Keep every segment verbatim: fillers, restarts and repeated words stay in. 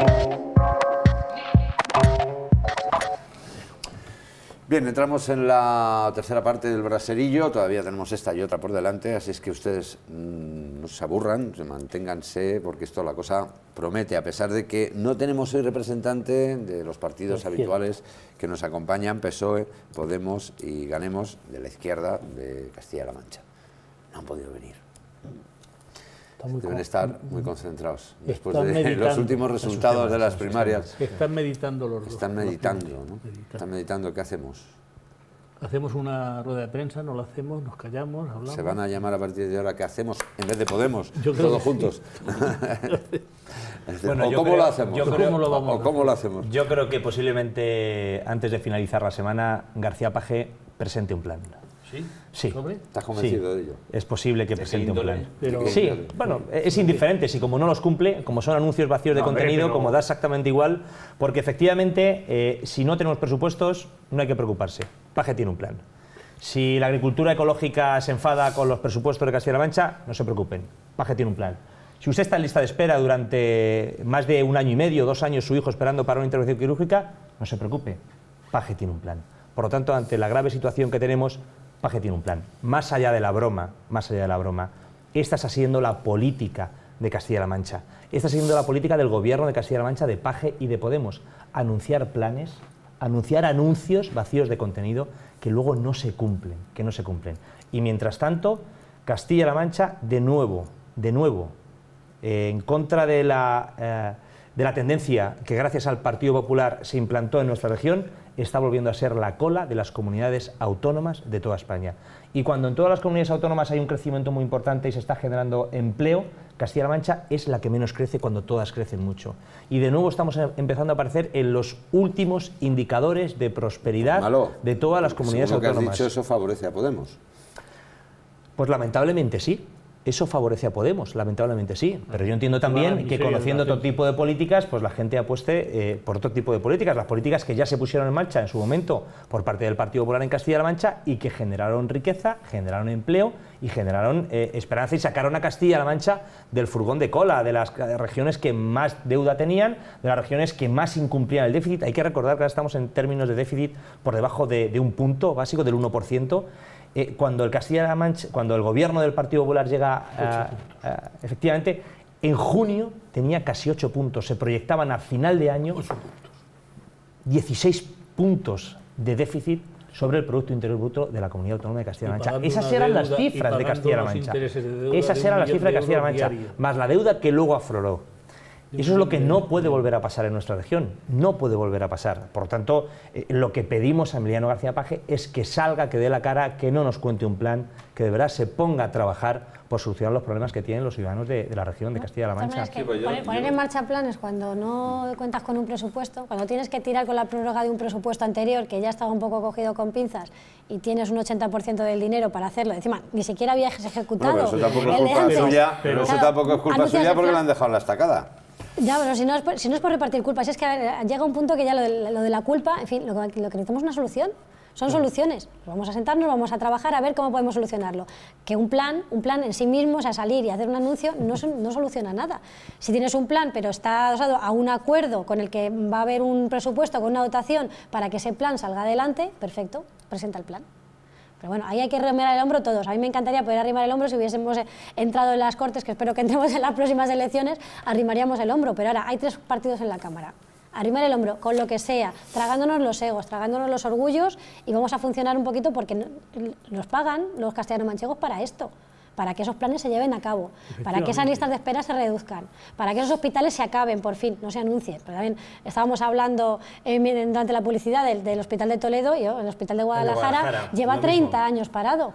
Bien, entramos en la tercera parte del braserillo, todavía tenemos esta y otra por delante, así es que ustedes mmm, no se aburran, manténganse, porque esto la cosa promete, a pesar de que no tenemos hoy representante de los partidos habituales que nos acompañan, P S O E, Podemos y Ganemos, de la izquierda de Castilla-La Mancha. No han podido venir. Deben estar muy concentrados después de los últimos resultados de las primarias. Están meditando los dos. Están meditando, ¿no? Están meditando. ¿Qué hacemos? Hacemos una rueda de prensa, no la hacemos, nos callamos, hablamos. Se van a llamar a partir de ahora ¿qué hacemos? En vez de Podemos, yo creo todos juntos. Bueno, ¿O cómo creo, lo hacemos? Yo creo, ¿Cómo lo vamos ¿O cómo lo hacemos? Yo creo que posiblemente antes de finalizar la semana García Paje presente un plan. ¿Sí? Sí. ¿Estás convencido sí. de ello? Es posible que presente un plan. Pero... Sí, bueno, es indiferente. Si como no los cumple, como son anuncios vacíos de no, contenido, pero... como da exactamente igual, porque efectivamente, eh, si no tenemos presupuestos, no hay que preocuparse. Paje tiene un plan. Si la agricultura ecológica se enfada con los presupuestos de Castilla-La Mancha, no se preocupen. Paje tiene un plan. Si usted está en lista de espera durante más de un año y medio, dos años, su hijo esperando para una intervención quirúrgica, no se preocupe. Paje tiene un plan. Por lo tanto, ante la grave situación que tenemos, Paje tiene un plan. Más allá de la broma, más allá de la broma, esta está siendo la política de Castilla-La Mancha. Esta está siendo la política del gobierno de Castilla-La Mancha, de Paje y de Podemos. Anunciar planes, anunciar anuncios vacíos de contenido que luego no se cumplen, que no se cumplen. Y mientras tanto, Castilla-La Mancha, de nuevo, de nuevo, eh, en contra de la, eh, de la tendencia que gracias al Partido Popular se implantó en nuestra región, está volviendo a ser la cola de las comunidades autónomas de toda España. Y cuando en todas las comunidades autónomas hay un crecimiento muy importante y se está generando empleo, Castilla-La Mancha es la que menos crece cuando todas crecen mucho. Y de nuevo estamos empezando a aparecer en los últimos indicadores de prosperidad Malo. de todas las comunidades Según lo autónomas. Que has dicho, eso favorece a Podemos. Pues lamentablemente sí. Eso favorece a Podemos, lamentablemente sí. Pero yo entiendo también que conociendo otro tipo de políticas, pues la gente apueste eh, por otro tipo de políticas, las políticas que ya se pusieron en marcha en su momento por parte del Partido Popular en Castilla-La Mancha y que generaron riqueza, generaron empleo y generaron eh, esperanza y sacaron a Castilla-La Mancha del furgón de cola, de las regiones que más deuda tenían, de las regiones que más incumplían el déficit. Hay que recordar que ahora estamos en términos de déficit por debajo de, de un punto básico del uno por ciento. Eh, cuando el Castilla-La Mancha, cuando el gobierno del Partido Popular llega, a, a, efectivamente, en junio tenía casi ocho puntos, se proyectaban a final de año dieciséis puntos de déficit sobre el Producto Interior Bruto de la Comunidad Autónoma de Castilla-La Mancha. Esas eran las cifras de Castilla-La Mancha. Esas eran las cifras de Castilla-La Mancha, más la deuda que luego afloró. Eso es lo que no puede volver a pasar en nuestra región, no puede volver a pasar. Por tanto, eh, lo que pedimos a Emiliano García Paje es que salga, que dé la cara, que no nos cuente un plan, que de verdad se ponga a trabajar por solucionar los problemas que tienen los ciudadanos de, de la región de Castilla-La Mancha. Es que poner, poner en marcha planes cuando no cuentas con un presupuesto, cuando tienes que tirar con la prórroga de un presupuesto anterior que ya estaba un poco cogido con pinzas y tienes un ochenta por ciento del dinero para hacerlo, encima ni siquiera habías ejecutado. No, pero eso tampoco es culpa suya, pero eso tampoco es culpa suya porque le han dejado en la estacada. Ya, pero si no, es por, si no es por repartir culpas, es que a ver, llega un punto que ya lo de, lo de la culpa, en fin, lo, lo que necesitamos es una solución. Son soluciones. Vamos a sentarnos, vamos a trabajar a ver cómo podemos solucionarlo. Que un plan, un plan en sí mismo, o sea, salir y hacer un anuncio, no, no soluciona nada. Si tienes un plan, pero está adosado a un acuerdo con el que va a haber un presupuesto, con una dotación, para que ese plan salga adelante, perfecto, presenta el plan. Pero bueno, ahí hay que arrimar el hombro todos. A mí me encantaría poder arrimar el hombro si hubiésemos entrado en las Cortes, que espero que entremos en las próximas elecciones, arrimaríamos el hombro. Pero ahora hay tres partidos en la Cámara. Arrimar el hombro con lo que sea, tragándonos los egos, tragándonos los orgullos y vamos a funcionar un poquito porque nos pagan los castellano-manchegos para esto. Para que esos planes se lleven a cabo, para que esas listas de espera se reduzcan, para que esos hospitales se acaben, por fin, no se anuncien. Pero también estábamos hablando eh, durante la publicidad del, del Hospital de Toledo y el Hospital de Guadalajara, de Guadalajara lleva treinta años parado.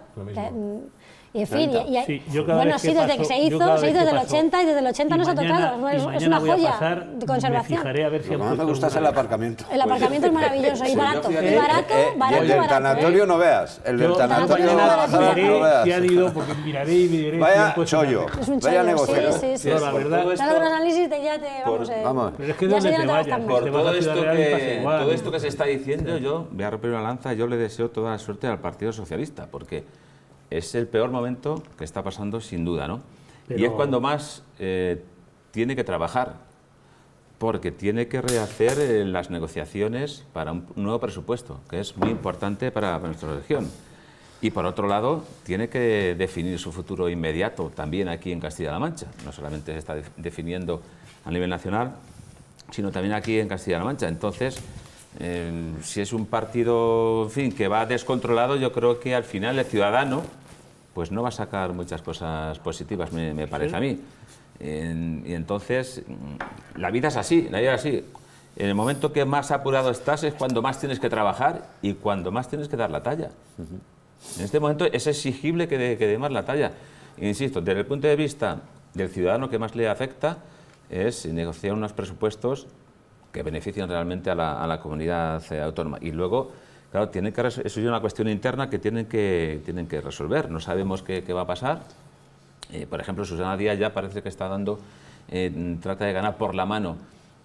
Y en fin, y, y, sí, bueno, sí, desde paso, que se hizo, se hizo desde el ochenta y desde el ochenta no se ha tocado. Es, es una joya de conservación. Me, a ver si Lo más me gusta es el aparcamiento. El aparcamiento es maravilloso y barato. Y barato, barato, El del tanatorio no veas. El del tanatorio no veas. Si han ido, porque miraré y miraré. Vaya chollo. Es un Vaya chollo, negocio. sí, sí, sí. La verdad. Dale los análisis y ya te vamos. Vamos. Pero es que donde te vayas. Por todo esto que todo esto que se está diciendo, yo voy a romper una lanza. Yo le deseo toda la suerte al Partido Socialista, porque es el peor momento que está pasando sin duda, ¿no? Pero... Y es cuando más eh, tiene que trabajar, porque tiene que rehacer eh, las negociaciones para un nuevo presupuesto, que es muy importante para, para nuestra región. Y por otro lado, tiene que definir su futuro inmediato también aquí en Castilla-La Mancha. No solamente se está de, definiendo a nivel nacional, sino también aquí en Castilla-La Mancha. Entonces, eh, si es un partido, en fin, que va descontrolado, yo creo que al final el ciudadano pues no va a sacar muchas cosas positivas, me, me parece a mí. En, y entonces, la vida es así, la vida es así. En el momento que más apurado estás es cuando más tienes que trabajar y cuando más tienes que dar la talla. Uh-huh. En este momento es exigible que dé que dé más la talla. Insisto, desde el punto de vista del ciudadano que más le afecta es negociar unos presupuestos que beneficien realmente a la, a la comunidad autónoma. Y luego, claro, tienen que, eso es una cuestión interna que tienen que, tienen que resolver. No sabemos qué, qué va a pasar. Eh, por ejemplo, Susana Díaz ya parece que está dando, eh, trata de ganar por la mano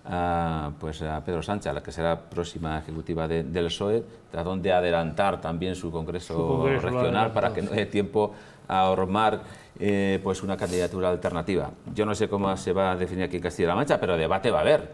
a, pues a Pedro Sánchez, a la que será próxima ejecutiva de, del P S O E, tratando de adelantar también su congreso, su congreso regional para que no dé tiempo a armar eh, pues una candidatura alternativa. Yo no sé cómo se va a definir aquí en Castilla-La Mancha, pero debate va a haber.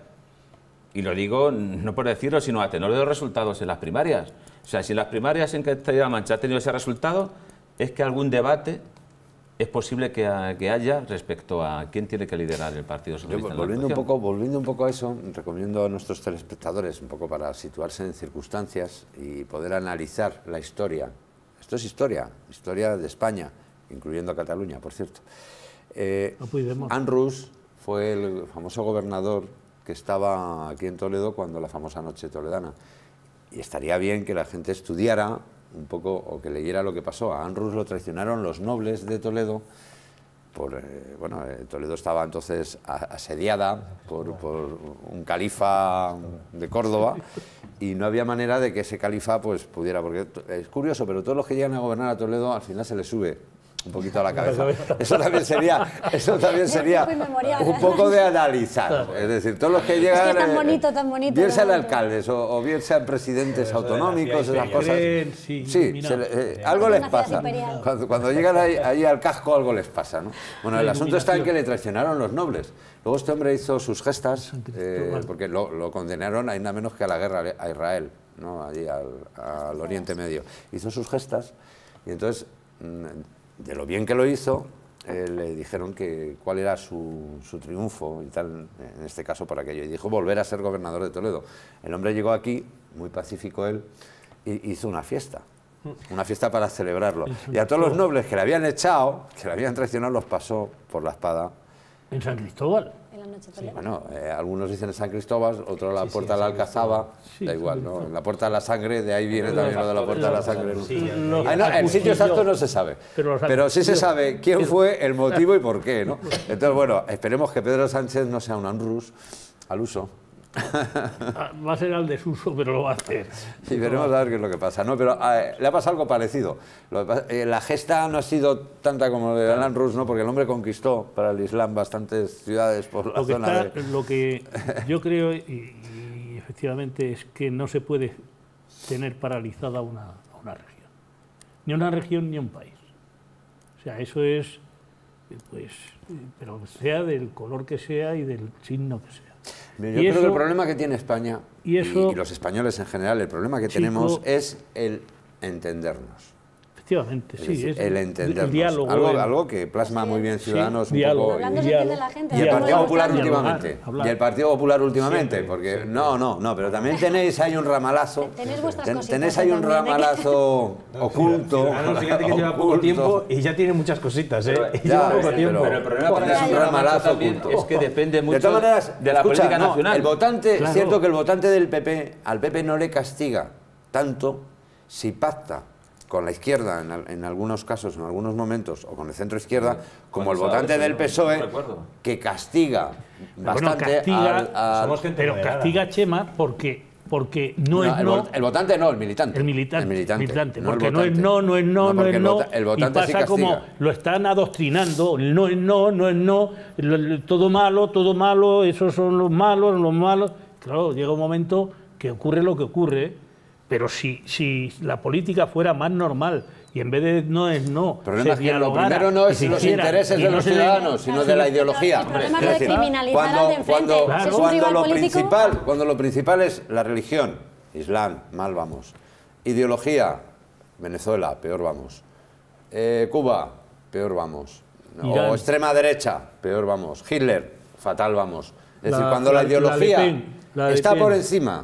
Y lo digo no por decirlo, sino a tenor de los resultados en las primarias. O sea, si en las primarias en Castilla-La Mancha ha tenido ese resultado, es que algún debate es posible que, que haya respecto a quién tiene que liderar el Partido Socialista. Yo, volviendo, un poco, volviendo un poco a eso, recomiendo a nuestros telespectadores, un poco para situarse en circunstancias y poder analizar la historia. Esto es historia, historia de España, incluyendo a Cataluña, por cierto. Eh, no Ann Rus fue el famoso gobernador que estaba aquí en Toledo cuando la famosa Noche Toledana. Y estaría bien que la gente estudiara un poco, o que leyera lo que pasó. A Ann Rus lo traicionaron los nobles de Toledo, por, eh, bueno, eh, Toledo estaba entonces a, asediada por, por un califa de Córdoba, y no había manera de que ese califa pues pudiera, porque es curioso, pero todos los que llegan a gobernar a Toledo al final se les sube un poquito a la cabeza. Eso también sería, eso también sería un poco de analizar. Es decir, todos los que llegan, es que es tan bonito, tan bonito, bien sean alcaldes o, o bien sean presidentes autonómicos, esas cosas. Sí, sí se, eh, algo les pasa. Cuando, cuando llegan ahí, ahí al casco, algo les pasa, ¿no? Bueno, el asunto está en que le traicionaron los nobles. Luego este hombre hizo sus gestas, eh, porque lo, lo condenaron a nada menos que a la guerra a Israel, ¿no? Allí al, al Oriente Medio. Hizo sus gestas y entonces, de lo bien que lo hizo, eh, le dijeron que cuál era su, su triunfo y tal, en este caso por aquello, y dijo volver a ser gobernador de Toledo. El hombre llegó aquí, muy pacífico él, y hizo una fiesta, una fiesta para celebrarlo. Y a todos los nobles que le habían echado, que le habían traicionado, los pasó por la espada. ¿En San Cristóbal? En la Noche Toledana. Sí, bueno, eh, algunos dicen en San Cristóbal, otros la sí, Puerta sí, de la Alcazaba, sí, da igual, sí, ¿no? sí. En la Puerta de la Sangre, de ahí viene también lo de la Puerta de la Sangre. Sí, Los Ay, no, el sitio exacto no se sabe, pero, pero sí se sabe quién fue, el motivo y por qué, ¿no? Entonces, bueno, esperemos que Pedro Sánchez no sea un Ann Rus al uso. Va a ser al desuso, pero lo va a hacer. Y veremos a ver qué es lo que pasa. No, pero eh, le ha pasado algo parecido. Lo que pasa, eh, la gesta no ha sido tanta como la de Ann Rus, ¿no? Porque el hombre conquistó para el Islam bastantes ciudades por la Lo que, zona está, de... lo que yo creo, y, y efectivamente, es que no se puede tener paralizada una, una región. Ni una región ni un país. O sea, eso es, pues, pero sea del color que sea y del signo que sea. Yo y creo eso, que el problema que tiene España y, eso, y, y los españoles en general, el problema que chico, tenemos es el entendernos. Efectivamente, Es sí. decir, Es el entendernos. el diálogo, algo, el, algo que plasma muy bien Ciudadanos, sí, un diálogo, poco. Hablando Y, se entiende la gente. y el Partido Popular Dialogar, últimamente. hablar. Y el Partido Popular últimamente, Siempre, porque siempre. no, no, no, pero también tenéis ahí un ramalazo. Tenéis vuestras ten- cositas tenéis ahí un también, ¿eh? ramalazo oculto. Ciudadanos, fíjate que lleva poco oculto. tiempo y ya tiene muchas cositas, ¿eh? Pero- Y lleva Ya, poco sí, tiempo. Pero el problema para Tenéis un Castilla-La Mancha ramalazo también oculto. es que depende mucho De todas maneras, de la escucha, política no, nacional. el votante, Claro. es cierto que el votante del P P, al P P no le castiga tanto si pacta con la izquierda en, al- en algunos casos, en algunos momentos, o con el centro izquierda, como el Con votante eso, del no- P S O E, no recuerdo. que castiga Bueno, bastante castiga- al, al- Somos gente pero moderada. castiga a Chema porque, porque no, No, es el, no. vo- el votante no, el militante. El militante, El militante, militante, no el porque no es votante. no, no es no, no, porque es el no, vota- el y votante sí pasa como castiga. lo están adoctrinando, el no es no, no es no, lo- lo- todo malo, todo malo, esos son los malos, los malos. Claro, llega un momento que ocurre lo que ocurre, pero si, si la política fuera más normal Y en vez de no es no, El problema es se que lo dialogara primero no y es se los hiciera, intereses y de no los se le- ciudadanos, sino de la ideología. El problema Es no es decir, criminalizar al cuando, de enfrente. cuando, Si es un cuando rival lo político- principal, cuando lo principal es la religión, Islam, mal vamos. Ideología, Venezuela, peor vamos. Eh, Cuba, peor vamos. Irán. O extrema derecha, peor vamos. Hitler, fatal vamos. Es La- decir, cuando la, la- la ideología Le Pen, la Le está Pen. por encima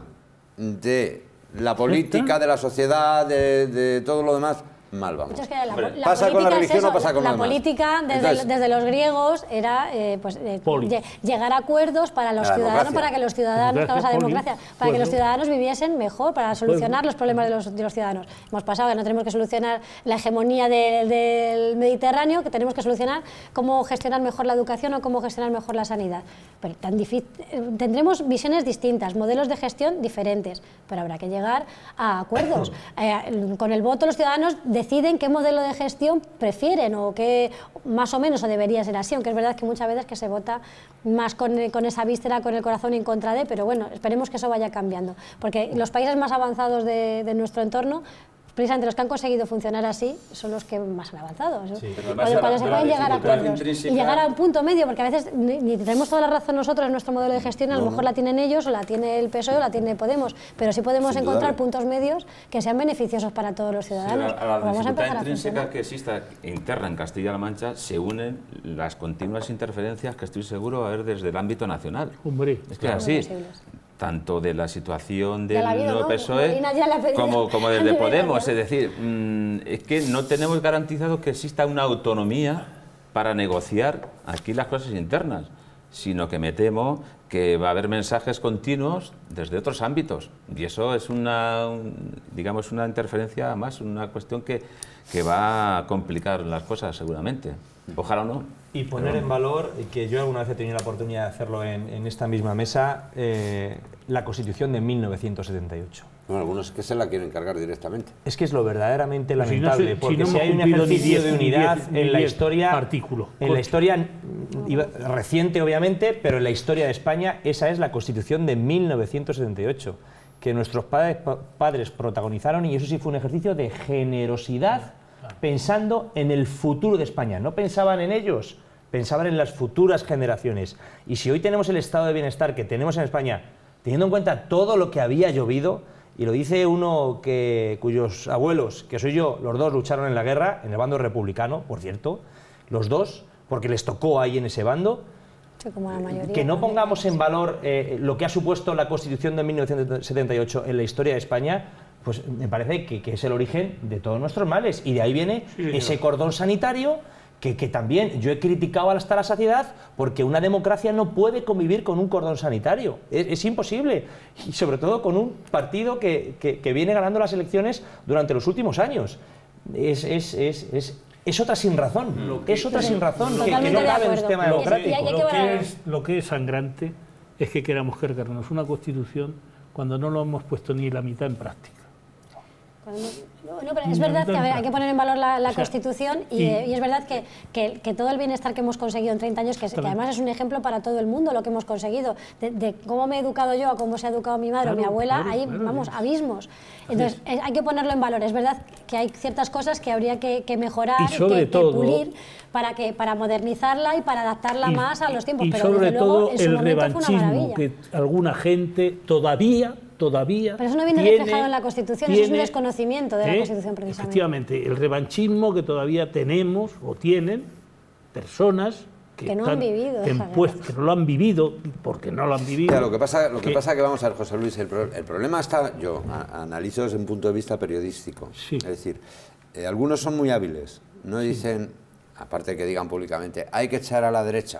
de la política, de la sociedad, de, de todo lo demás, mal vamos. Es que la, Hombre, la ¿pasa con la política es religión eso, o pasa con la, lo demás? la política desde, Entonces- desde los griegos era eh, pues, eh, Polis. lle- llegar a acuerdos para los La ciudadanos, democracia. para que los ciudadanos, Democracia, claro, esa polis, democracia, para que los acuerdo. ciudadanos viviesen mejor, para solucionar los problemas de los, de los ciudadanos. Hemos pasado que no tenemos que solucionar la hegemonía de- del Mediterráneo, que tenemos que solucionar cómo gestionar mejor la educación o cómo gestionar mejor la sanidad. Pero tan difícil, tendremos visiones distintas, modelos de gestión diferentes, pero habrá que llegar a acuerdos. Eh, con el voto los ciudadanos deciden qué modelo de gestión prefieren o qué más o menos o debería ser así, aunque es verdad que muchas veces que se vota más con, con esa víscera, con el corazón en contra de, pero bueno, esperemos que eso vaya cambiando, porque los países más avanzados de, de nuestro entorno, precisamente los que han conseguido funcionar así, son los que más han avanzado. ¿no? Pero Cuando, además, cuando se la- pueden la llegar a dificultad acuerdos y intrínseca- llegar a un punto medio, porque a veces ni, ni tenemos toda la razón nosotros en nuestro modelo de gestión, a lo mejor la tienen ellos, o la tiene el P S O E, o la tiene Podemos, pero sí podemos Sin encontrar dudarlo. puntos medios que sean beneficiosos para todos los Sí, ciudadanos. a la Pues vamos a dificultad empezar a intrínseca funcionar. que exista interna en Castilla-La Mancha se unen las continuas interferencias que estoy seguro va a haber desde el ámbito nacional. Hombre, Es que Claro, es así, posibles. tanto de la situación Ya del la ha habido, nuevo ¿no? P S O E Molina ya la ha pedido como, como a del de nivel Podemos. nacional. Es decir, mm, es que no tenemos garantizado que exista una autonomía para negociar aquí las cosas internas, sino que me temo que va a haber mensajes continuos desde otros ámbitos. Y eso es una, un- digamos, una interferencia más, una cuestión que, que va a complicar las cosas seguramente. Ojalá o no. Y poner en valor, que yo alguna vez he tenido la oportunidad de hacerlo en, en esta misma mesa, eh, la Constitución de mil novecientos setenta y ocho. Bueno, algunos que se la quieren cargar directamente. Es que es lo verdaderamente Pues si no lamentable, se- si porque no si, hemos hay un cumplido ni ejercicio diez- de ni unidad diez- ni en la diez historia, artículos. en la historia mm, iba- reciente obviamente, pero en la historia de España, esa es la Constitución de mil novecientos setenta y ocho, que nuestros padres, pa- padres protagonizaron, y eso sí fue un ejercicio de generosidad, pensando en el futuro de España. No pensaban en ellos, pensaban en las futuras generaciones. Y si hoy tenemos el estado de bienestar que tenemos en España, teniendo en cuenta todo lo que había llovido, y lo dice uno que, cuyos abuelos, que soy yo, los dos lucharon en la guerra, en el bando republicano, por cierto, los dos, porque les tocó ahí en ese bando, Sí, como la mayoría. que no pongamos en valor eh, lo que ha supuesto la Constitución de mil novecientos setenta y ocho en la historia de España, pues me parece que, que es el origen de todos nuestros males. Y de ahí viene Sí, señor. ese cordón sanitario que, que también yo he criticado hasta la saciedad, porque una democracia no puede convivir con un cordón sanitario. Es, es imposible. Y sobre todo con un partido que, que- que viene ganando las elecciones durante los últimos años. Es, es, es, es, es otra sin razón. Es otra sin razón que, que Totalmente no de cabe en el acuerdo. sistema Y- y democrático. hay que Lo valorar. que, es, lo que es sangrante es que queramos cargarnos una constitución cuando no lo hemos puesto ni la mitad en práctica. Cuando- No, no, pero es verdad que a ver, hay que poner en valor la, la O sea, Constitución y, y- eh, y es verdad que, que- que todo el bienestar que hemos conseguido en treinta años, que, que además es un ejemplo para todo el mundo lo que hemos conseguido, de, de cómo me he educado yo a cómo se ha educado mi madre o mi Claro, abuela, claro, hay, claro, vamos, es- abismos. Entonces, eh, hay que ponerlo en valor. Es verdad que hay ciertas cosas que habría que, que mejorar Y sobre que, que todo- pulir para, que, para modernizarla y para adaptarla Y- más a los tiempos. Y pero sobre desde luego, todo en su el momento fue una revanchismo maravilla. que alguna gente todavía, todavía Pero eso no viene tiene- reflejado en la Constitución, eso es un tiene- desconocimiento de la ¿eh? Constitución, precisamente. Efectivamente, el revanchismo que todavía tenemos o tienen personas que, Que no han están vivido esa en guerra. pues- que no lo han vivido, porque no lo han vivido. Claro, lo que pasa, lo que que- pasa que vamos a ver, José Luis, el, pro- el problema está, yo a- analizo desde un punto de vista periodístico. Sí. Es decir, eh, algunos son muy hábiles, no dicen, aparte de que digan públicamente, hay que echar a la derecha.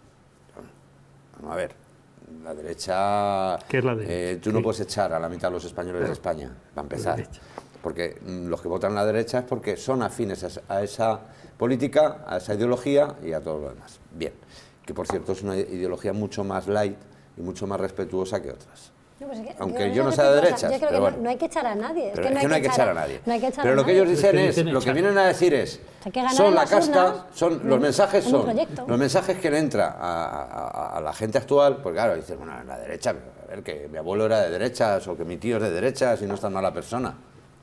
Vamos a ver, la derecha... ¿Qué es la derecha? eh, tú no ¿Qué? puedes echar a la mitad de los españoles de España, para empezar. derecha. Porque mm, los que votan a la derecha es porque son afines a, esa- a esa política, a esa ideología y a todo lo demás. Bien, que por cierto es una ideología mucho más light y mucho más respetuosa que otras. No, pues es que- Aunque yo yo no sé sea de qué cosa, derechas, yo creo pero que no- bueno. no hay que echar a nadie. Pero es que no hay que echar a nadie. No hay que echar Pero a lo que nadie. ellos dicen Es que es, dicen lo que echar. vienen a decir es, Hay que ganar son en la las casta, urnas, son en los un- mensajes en un son proyecto. los mensajes que le entra a, a- a la gente actual, porque claro, dicen, bueno, la derecha, a ver, que mi abuelo era de derechas o que mi tío es de derechas y no es tan mala persona.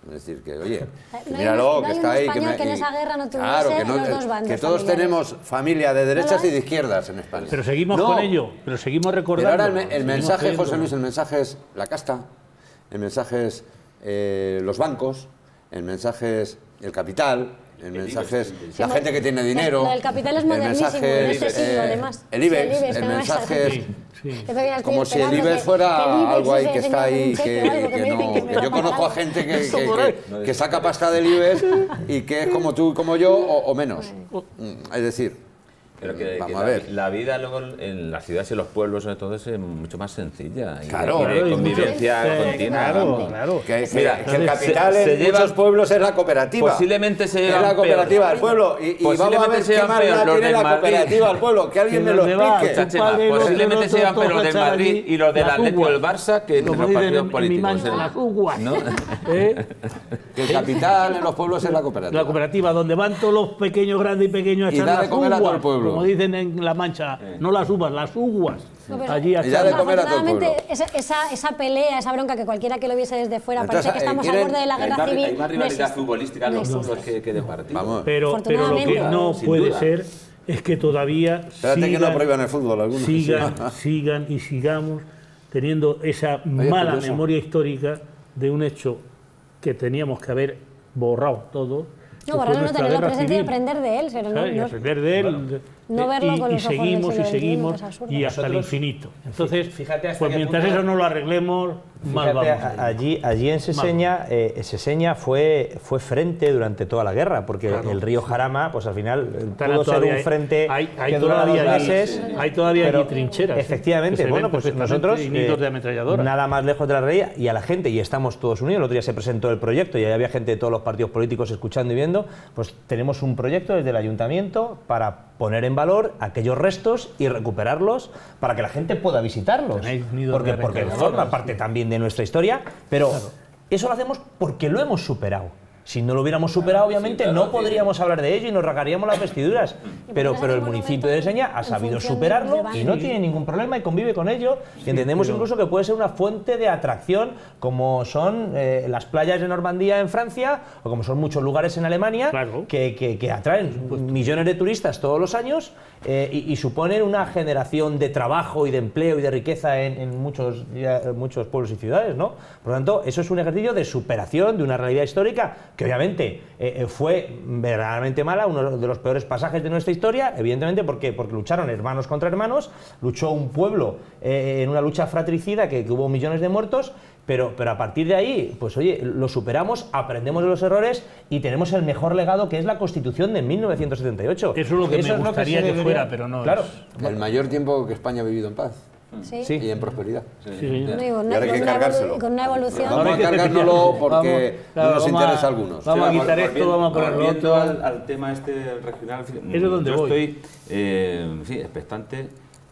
Es decir, que oye, que No hay míralo, un- no que hay está un ahí. español me- que en y- esa guerra no tuviese claro, que, no- los dos bandos que todos familiares. tenemos familia de derechas No lo y de hay. izquierdas en España. Pero seguimos No, con ello, pero seguimos Pero recordando. ahora el, me- el seguimos mensaje, creyendo. José Luis, el mensaje es la casta, el mensaje es eh, los bancos, el mensaje es el capital, el mensaje es la Sí, gente que tiene dinero. lo del capital es el modernísimo, mensaje en es, este siglo, eh, además. El Sí, IBEX, el IBEX, el que no me mensaje sale. es Sí, sí. Yo todavía estoy como si el esperando IBEX que- fuera que el IBEX algo ahí se que está enseñe con ahí, un cheque que, o algo que que me no- dicen que me que va yo a conozco a pagar. gente que, Eso que- por que- ahí. que saca pasta del IBEX y que es como tú y como yo o, o menos. Mm, Es decir, Pero que, vamos que a la, ver. la vida luego en las ciudades y los pueblos sobre todo es eh, mucho más sencilla y de- Claro. y de, Claro, y convivencia mucho- continua. Claro, vamos. claro. Que, que- Mira, que el se- capital se en llevan- muchos pueblos es la cooperativa. Posiblemente se es llevan la cooperativa peor. del pueblo. Y, y vamos a Posiblemente ver se qué llevan más peor la los tiene del la Madrid. cooperativa del pueblo. Que alguien Que me lo donde va, explique. tu Chema, padre, el otro, posiblemente el se llevan otro, peor los del toca echar Madrid allí y los del las Atlético del uguas. Barça que entre Como los dicen partidos en- en mi políticos. mancha, ¿eh? las uguas. ¿No? ¿Eh? Que el capital en los pueblos es la cooperativa. La cooperativa, donde van todos los pequeños, grandes y pequeños a Y echar da de las comer a todo el uguas, pueblo. como dicen en La Mancha, no las uvas, las uguas. No, pero- Allí a Y da de echar- comer a todo el pueblo. Afortunadamente, esa, esa, esa pelea, esa bronca que cualquiera que lo viese desde fuera Entonces, parece que eh, estamos al quieren- borde de la Hay guerra más, civil. hay más no rivalidad existe. futbolística en No los existe. pueblos que, que de partido. Vamos. Pero, pero lo que Afortunadamente. no Sin puede duda. ser es que todavía Espérate que no sigan, prohíban el fútbol algunos. sigan, sigan y sigamos teniendo esa es mala curioso. memoria histórica de un hecho que teníamos que haber borrado todo. que No, fue borrarlo no, nuestra tenerlo guerra presente y civil. aprender de él. Pero no, ¿sabes? Y no- aprender de él. No eh, verlo y, con y los ojos del seguimos y siglo veintiuno, seguimos que es absurdo. y hasta el Nosotros- infinito. Entonces, Fíjate hasta pues qué mientras punto- eso no lo arreglemos, mal Fíjate, vamos. a- allí, allí en Seseña, eh, Seseña fue, fue frente durante toda la guerra, porque el río Jarama, pues al final eh, Están pudo ser todavía un ahí- frente hay, hay que durara dos todavía allí- meses. hay todavía pero allí trincheras. ¿eh? Efectivamente, que se bueno, ven pues perfectamente nosotros y nidos eh, de ametralladora. nada más lejos de la realidad y a la gente, y estamos todos unidos, el otro día se presentó el proyecto y ahí había gente de todos los partidos políticos escuchando y viendo, pues tenemos un proyecto desde el ayuntamiento para poner en valor aquellos restos y recuperarlos para que la gente pueda visitarlos, Tenéis nidos porque, de porque ametralladoras, forma parte también de nuestra historia, pero eso lo hacemos porque lo hemos superado. Si no lo hubiéramos superado, obviamente, no podríamos hablar de ello y nos rasgaríamos las vestiduras. Pero, pero el municipio de Seseña ha sabido superarlo y no tiene ningún problema y convive con ello. Y entendemos incluso que puede ser una fuente de atracción, como son eh, las playas de Normandía en Francia o como son muchos lugares en Alemania, Claro. que, que- que atraen millones de turistas todos los años eh, y, y suponen una generación de trabajo y de empleo y de riqueza en, en muchos, ya, muchos pueblos y ciudades, ¿no? Por lo tanto, eso es un ejercicio de superación de una realidad histórica que obviamente eh, eh, fue verdaderamente mala, uno de los peores pasajes de nuestra historia, evidentemente porque, porque lucharon hermanos contra hermanos, luchó un pueblo eh, en una lucha fratricida que, que hubo millones de muertos, pero, pero a partir de ahí, pues oye, lo superamos, aprendemos de los errores y tenemos el mejor legado que es la Constitución de mil novecientos setenta y ocho. Eso es lo que me se gustaría que debería- fuera, pero no Claro. es. El mayor tiempo que España ha vivido en paz Sí. Sí. y en prosperidad. Sí, señor. No, y con Y ahora hay una- que con una cargárselo. evolu- con una evolución. Vamos a Ahora hay que cargárnoslo porque Vamos, claro, no nos vamos interesa a- a algunos. Vamos a Sí, quitar esto, vamos a poner lo volviendo otro. al, al tema este regional, es donde yo voy. estoy eh, sí, expectante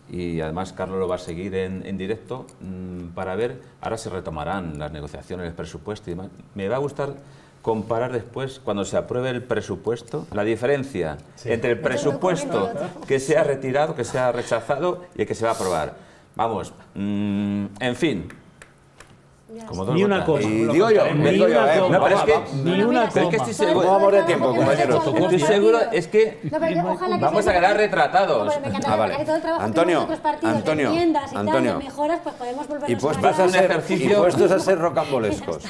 y además Carlos lo va a seguir en, en directo mm, para ver, ahora se retomarán las negociaciones, el presupuesto y demás. Me va a gustar comparar después, cuando se apruebe el presupuesto, la diferencia entre el presupuesto que se ha retirado, que se ha rechazado y el que se va a aprobar. Vamos, mm, en fin. Como dos Ni una gotas. coma. Y digo yo, Ni digo yo, una eh, coma. No, pero es que- vamos, Ni Bueno, una mira, Pero es que coma. estoy ¿Cómo seguro, vamos de tiempo, compañeros? estoy seguro, es que No, pero ojalá que vamos sea a quedar porque- retratados. No, pero me encantaría Ah, vale. que todo el trabajo Antonio, que hemos hecho otros partidos, Antonio, de enmiendas y tal, Antonio. de mejoras, pues podemos volver Y a puestos Vas a a un ser, ejercicio- y puestos a ser rocambolescos.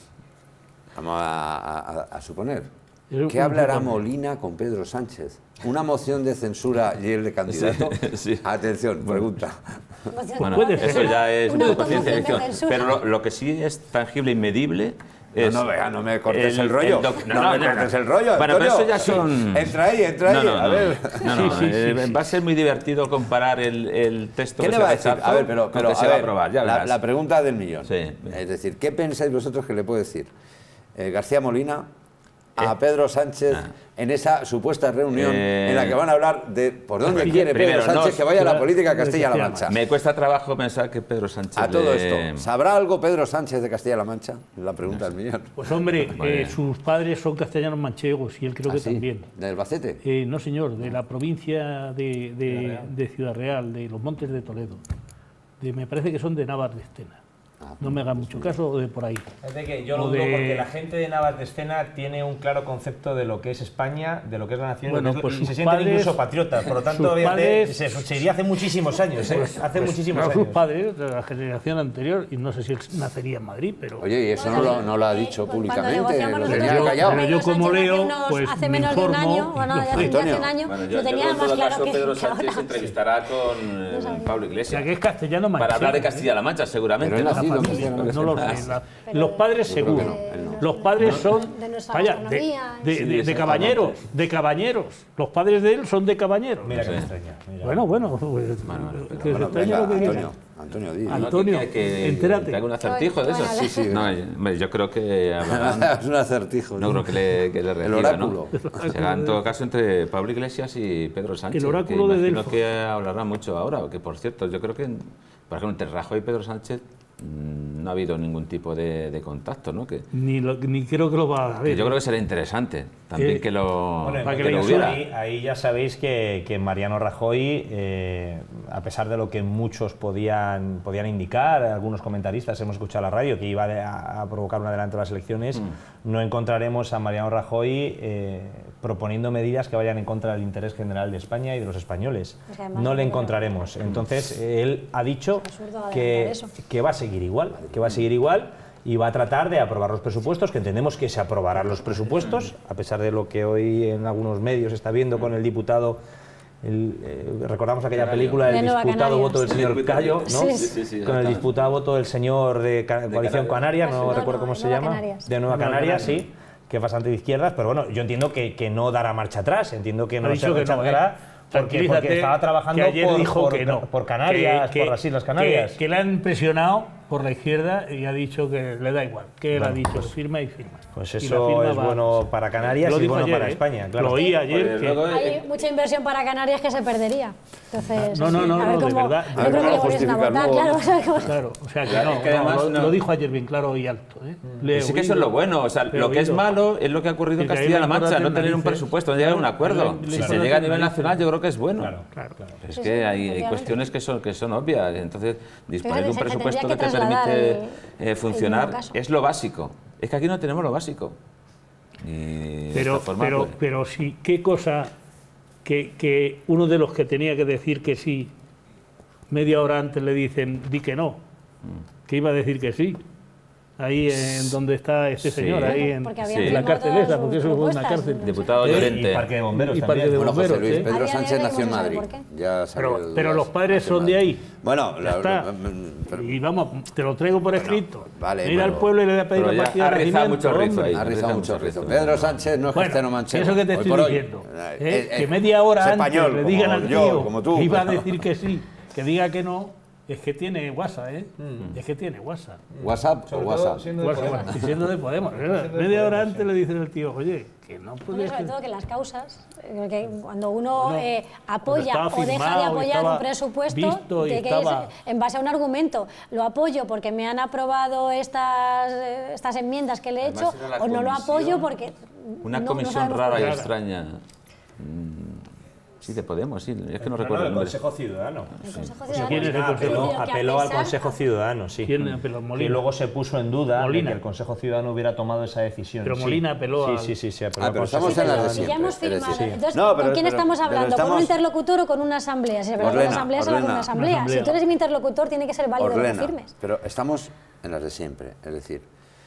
Vamos a, a- a suponer. Es ¿Qué un hablará poco- Molina con Pedro Sánchez? ¿Una moción de censura y el de candidato? sí. Atención, pregunta. Bueno, Puede eso ser. ya es Una un poco ciencia automoción de ficción. censura. Pero lo, lo que sí es tangible y medible es... No, no, vea, no me cortes el, rollo. doc- no, me cortes el rollo. Bueno, pero Antonio. eso ya son... Entra ahí, entra ahí. No, no, a no. ver. No, no, Sí, sí, sí, eh, sí. Va a ser muy divertido comparar el, el texto ¿Qué que le se va a decir? rechazó A ver, pero, con pero que a se va a ver, aprobar, ya la, verás. la pregunta del millón. Sí. Es decir, ¿qué pensáis vosotros que le puede decir eh, García Molina a Pedro Sánchez Ah. en esa supuesta reunión Eh, en la que van a hablar de por dónde Pues, quiere primero, Pedro Sánchez no, que vaya la claro, política de de Castilla-La Castilla-La Mancha? Me cuesta trabajo pensar que Pedro Sánchez... A todo le- esto, ¿sabrá algo Pedro Sánchez de Castilla-La Mancha? La pregunta del millón. Pues hombre, Vale. eh, sus padres son castellanos manchegos y él creo ¿Ah, que sí? también. ¿De Albacete? Eh, no, señor, de la provincia de, de- de Ciudad Real, de los Montes de Toledo. De, me parece que son de Navas de Estena. Ah, no me hagan mucho caso, o de por ahí. Es de que yo lo O dudo de- porque la gente de Navas de Escena tiene un claro concepto de lo que es España, de lo que es la nación, Bueno, y, lo que es- pues y sus se sienten padres- incluso patriotas. Por lo tanto, sus obviamente, padres- se, se iría hace muchísimos años, ¿eh? hace Pues, muchísimos claro, años. sus padres, de la generación anterior, y no sé si él nacería en Madrid, pero... Oye, y eso no lo, no lo ha dicho Cuando públicamente, negociamos lo nosotros tenía yo- callado. pero yo Pedro como Sánchez leo, hace unos- pues, hace me menos de un informo año, y bueno, lo hace, sé. hace Antonio. un año, Bueno, lo yo, yo tenía creo que en más todo claro caso que, Pedro que Sánchez ahora. se entrevistará con eh, Pablo O Iglesias. sea, que es castellano Para manchego, hablar de ¿eh? Castilla-La Mancha, seguramente. Pero él ¿no? ha nacido en Familia, Castilla-La no lo Mancha. sé. La- los padres Yo creo que seguro. no, él no. Los padres son de nuestra vaya, de, gastronomía. de- Sí, de- de exactamente. caballeros, de caballeros. Los padres de él son de caballeros. Mira Sí. que me extraña. mira. Bueno, bueno, pues, Bueno, bueno, pero que se Bueno, extrañe venga, lo que quiera. Antonio, Antonio, di. Al- No, Antonio, que, que, entérate. que haga un acertijo de eso. Sí, sí. No, yo, hombre, yo creo que hablarán. Es un acertijo. No creo que le, que le El reciba, oráculo. ¿no? Será en todo caso entre Pablo Iglesias y Pedro Sánchez. El oráculo que de imagino Delfos. que hablará mucho ahora. Que por cierto, yo creo que, por ejemplo, entre Rajoy y Pedro Sánchez mm, no ha habido ningún tipo de, de contacto, ¿no? Que, Ni, lo- ni creo que lo va a que haber. yo creo que será interesante también Eh, que lo, Bueno, en para que que le lo cualquier hubiera. caso, ahí, ahí ya sabéis que, que Mariano Rajoy, eh, a pesar de lo que muchos podían, podían indicar, algunos comentaristas hemos escuchado en la radio que iba a, a provocar un adelanto de las elecciones, Mm. no encontraremos a Mariano Rajoy eh, proponiendo medidas que vayan en contra del interés general de España y de los españoles. Es que además No le no- encontraremos. Entonces, él ha dicho Es absurdo que, adelantar eso. que va a seguir igual, que va a seguir igual y va a tratar de aprobar los presupuestos, que entendemos que se aprobarán los presupuestos, a pesar de lo que hoy en algunos medios se está viendo con el diputado, el, eh, recordamos aquella Canario. película del De Nueva disputado Canarias. voto del señor Cayo, ¿no? Sí, sí, sí, Con el exactamente. disputado voto del señor de Ca- Coalición Canaria, no No, recuerdo no, cómo de se Nueva llama, Canarias. de Nueva Nueva Canarias, Canarias. sí, que es bastante de izquierdas, pero bueno, yo entiendo que, que no dará marcha atrás, entiendo que Ha no se dicho que no, rechazará, ¿eh? porque, Tranquilízate, porque estaba trabajando que ayer por, dijo por- que no, por Canarias, que- por que- las Islas que- Canarias. Que, le han presionado por la izquierda y ha dicho que le da igual, que él ha Bueno, dicho pues- firma y firma. Pues Y la eso firma es va- bueno para Canarias Lo y dijo bueno ayer, para ¿eh? España, claro. Lo oí Pues ayer. que- luego, Hay mucha inversión para Canarias que se perdería. Entonces, No, no, no, a ver no, de cómo, verdad. no A ver creo cómo que lo lo volviesen a justifican votar, luego. claro. o sea, como- Claro, o sea que Claro, no, es que además no, lo, no- lo dijo ayer bien claro y alto. ¿eh? Le he Sí que eso es oído, lo bueno, o sea, le he lo que es oído. malo es lo que ha ocurrido en Que a mí me Castilla-La Mancha, importa no que tener un narices. presupuesto, no llegar a un acuerdo. Claro, Si le se llega a nivel importa nacional yo creo que es bueno. Claro, claro. Es Sí, que sí, hay, hay efectivamente. cuestiones que son, que son obvias, entonces disponer de un se- se tendría presupuesto que que te trasladar permite el- eh, el funcionar mismo caso. es lo básico. Es que aquí no tenemos lo básico. Y de Pero, esta forma, pero, pues, pero sí, qué cosa que, que uno de los que tenía que decir que sí, media hora antes le dicen, di que no, que iba a decir que sí. Ahí en donde está este Sí. señor, ahí en, Porque Sí. habían en la firmado cárcel todas esa, porque sus eso fue una propuestas. cárcel. Diputado Eh, Llorente. y Parque de Bomberos Y también. Parque de Bueno, José bomberos, Luis, ¿eh? Pedro A día de Sánchez hoy nació en no se sabe Madrid. por qué. Ya salió Pero, el- pero los padres nació en son de Madrid. ahí. Bueno, Ya la- está. pero- Y vamos, te lo traigo por escrito. vale, Ir al pero- pueblo y le voy a pedir pero la ya partida ha de rizado nacimiento, mucho rizo hombre. ahí. ha rizado Rizado mucho mucho rizo. rizo. Pedro Sánchez no es Bueno, castellano manchego. eso que te hoy estoy por hoy. diciendo. Eh, ¿eh? eh, que media hora es antes español, le como digan al yo, tío como tú. que iba a decir que sí, que diga que no, es que tiene WhatsApp, ¿eh? Es que tiene WhatsApp. ¿WhatsApp o Sobre todo WhatsApp? siendo de WhatsApp, Podemos. y siendo de Podemos. ¿verdad? Siendo de Media hora Podemos, antes sí. le dicen al tío, oye, que no Bueno, puedes... sobre todo que las causas, eh, que cuando uno Bueno, eh, porque apoya estaba o deja de firmado, apoyar estaba un presupuesto, visto y de que estaba- es en base a un argumento, lo apoyo porque me han aprobado estas, eh, estas enmiendas que le he Además, hecho, era la o no lo comisión- apoyo porque... Una no- no comisión sabemos rara por y qué. extraña. Mm, Sí, de Podemos, sí. Es que no No, recuerdo no, el el nombre. Consejo Ciudadano. El Consejo ¿quién es el Ciudadano Consejo? Apeló, decidió que a apeló al pesar- Consejo Ciudadano, sí. ¿Quién apeló? Molina. Que luego se puso en duda de Molina. que el Consejo Ciudadano hubiera tomado esa decisión. Pero sí. Molina apeló Sí, al- sí, sí, sí, apeló Ah, al pero Consejo estamos en las de Ciudadano. Si ya hemos siempre, es firmado, decir, entonces, no, pero- ¿con quién pero- estamos pero hablando? ¿Con estamos- un interlocutor o con una asamblea? Si es verdad, Orlena, una asamblea es algo que una Orlena. asamblea. Una asamblea. Si tú eres mi interlocutor, tiene que ser válido lo que Orlena, firmes. pero estamos en las de siempre. Es decir,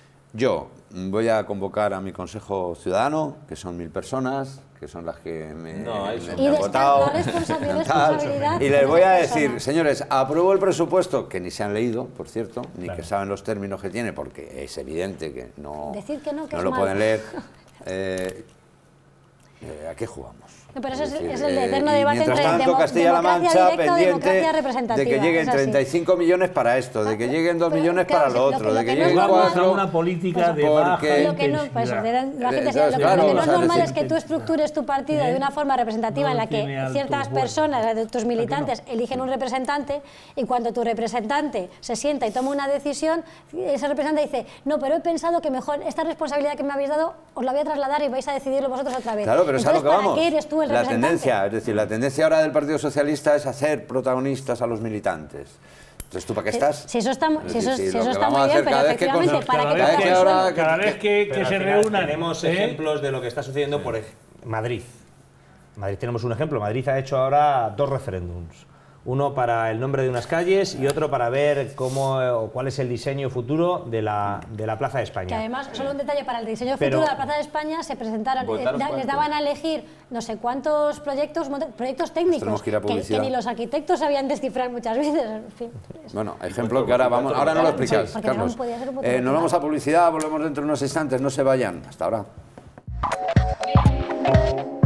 yo voy a convocar a mi Consejo Ciudadano, que son mil personas, que son las que me, No, ahí me- son- me Y han descarga votado. responsabilidad- tal, responsabilidad y les voy a de esa decir, persona. señores, apruebo el presupuesto, que ni se han leído, por cierto, ni Claro. que saben los términos que tiene, porque es evidente que no, Decir que no, que es lo malo. pueden leer. Eh, eh, ¿A qué jugamos? No, pero eso es, decir, es el eh, eterno y debate mientras entre tanto, demo- Castilla-La democracia Mancha directa o pendiente democracia de representativa. que lleguen es así. treinta y cinco millones para esto, de que lleguen dos Pero, millones claro, para lo lo que- otro, lo de que que no es lleguen normal- cuatro. una política de porque- baja Lo que no, pues, intensidad. de la- la gente Entonces, sea- lo que- claro, lo que no o es sea, normal decir- es que tú estructures tu partido de una forma representativa No en la tiene que alto ciertas vuelo. personas, de tus militantes, ¿A que eligen un representante y cuando tu representante se sienta y toma una decisión, ese representante dice, no, pero he pensado que mejor esta responsabilidad que me habéis dado os la voy a trasladar y vais a decidirlo vosotros otra vez. Claro, pero es a lo Entonces, que ¿para vamos. qué eres tú el La representante? tendencia, es decir, la tendencia ahora del Partido Socialista es hacer protagonistas a los militantes. Entonces, ¿tú para qué estás? Si eso está, si eso, Sí, si lo eso que está vamos a muy hacer bien, pero cada vez que efectivamente, con- para cada que vez tengas que un ahora- sueldo. cada vez que, que Pero se al final reúnan. Tenemos ¿eh? ejemplos de lo que está sucediendo por ej- Madrid. Madrid tenemos un ejemplo. Madrid ha hecho ahora dos referéndums. Uno para el nombre de unas calles y otro para ver cómo eh, o cuál es el diseño futuro de la, de la Plaza de Que España. además, solo un detalle para el diseño Pero- futuro de la Plaza de España, se presentaron, eh, ¿Votaron da- cuánto? les daban a elegir no sé cuántos proyectos, monta- proyectos técnicos, tenemos que ir a que, que publicidad. ni los arquitectos sabían descifrar muchas veces. En fin, es- Bueno, ejemplo que ahora vamos, ahora no lo explicas, Porque Carlos. no podía ser un voto Eh, nos popular. vamos a publicidad, volvemos dentro de unos instantes, no se vayan. Hasta ahora.